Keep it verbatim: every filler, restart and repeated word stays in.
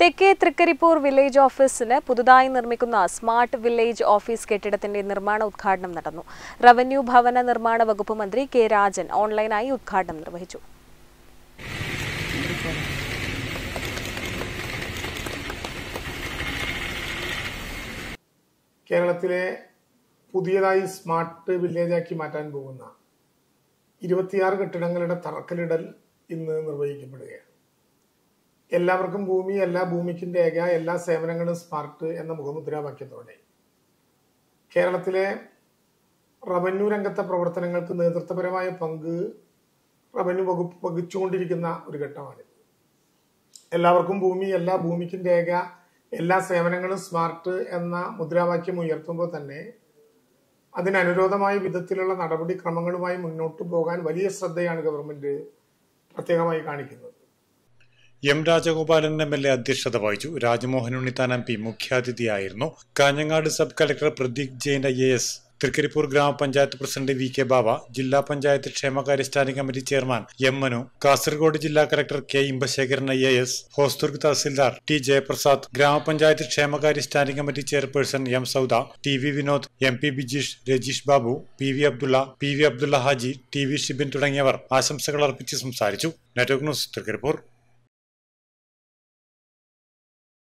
തെക്കേ തൃക്കരിപ്പൂർ വില്ലേജ് ഓഫീസിന് പുതുതായി നിർമ്മിക്കുന്ന സ്മാർട്ട് വില്ലേജ് ഓഫീസ് കെട്ടിടത്തിന്റെ നിർമ്മാണ ഉദ്ഘാടനം നടന്നു. റവന്യൂ ഭവന നിർമ്മാണ വകുപ്പ് മന്ത്രി കെ രാജൻ ഓൺലൈനായി ഉദ്ഘാടനം നിർവഹിച്ചു. കേരളത്തിലെ പുതിയതായി സ്മാർട്ട് വില്ലേജാക്കി മാറ്റാൻ പോകുന്ന ഇരുപത്തിയാറ് കെട്ടിടങ്ങളുടെ തറക്കല്ലിടൽ ഇന്ന് നിർവഹിക്കപ്പെടുകയാണ്. എല്ലാവർക്കും ഭൂമി, എല്ലാ ഭൂമിക്കും രേഖ, എല്ലാ സേവനങ്ങളും സ്മാർട്ട് എന്ന മുഖമുദ്രാവാക്യത്തോടെ കേരളത്തിലെ റവന്യൂ രംഗത്തെ പ്രവർത്തനങ്ങൾക്ക് നേതൃത്വപരമായ പങ്ക് റവന്യൂ വകുപ്പ് വഹിച്ചുകൊണ്ടിരിക്കുന്ന ഒരു ഘട്ടമാണിത്. എല്ലാവർക്കും ഭൂമി, എല്ലാ ഭൂമിക്കും രേഖ, എല്ലാ സേവനങ്ങളും സ്മാർട്ട് എന്ന മുദ്രാവാക്യം ഉയർത്തുമ്പോൾ തന്നെ അതിനനുരോധമായ വിധത്തിലുള്ള നടപടിക്രമങ്ങളുമായി മുന്നോട്ട് പോകാൻ വലിയ ശ്രദ്ധയാണ് ഗവൺമെന്റ് പ്രത്യേകമായി കാണിക്കുന്നത്. M Rajagopalan M L A അധ്യക്ഷത വഹിച്ചു. രാജ്മോഹൻ ഉണ്ണിത്താൻ എം പി മുഖ്യാതിഥിയായിരുന്നു. Kanhangad sub collector Pradeep Jain I A S, Trikaripur ഗ്രാമപഞ്ചായത്ത് പ്രസിഡന്റ് വി കെ ബാബ, ജില്ലാ പഞ്ചായത്ത് ക്ഷേമകാര്യ standing committee chairman M Manu, Kasaragod ജില്ലാ collector K Imbasekharan I A S, Hosdurg tahsildar T Jayaprasad, ഗ്രാമപഞ്ചായത്ത് ക്ഷേമകാര്യ standing committee chairperson M Sauda, T V Vinod, M P Bijeesh, Rajeesh Babu, P V Abdulla, P V Abdulla Haji, T V Shibin തുടങ്ങിയവർ ആശംസകൾ അർപ്പിച്ച് സംസാരിച്ചു. Network news Trikaripur.